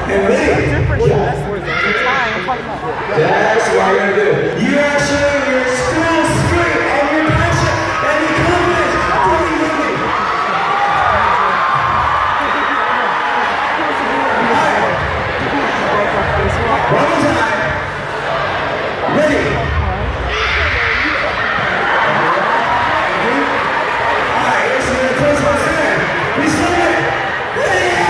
And ready? That's what you're gonna do. You are showing your school spirit and your passion and your confidence. One more time. Ready? Alright, this is the first one. Stand. We start. Ready?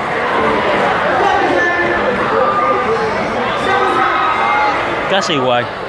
Casi igual.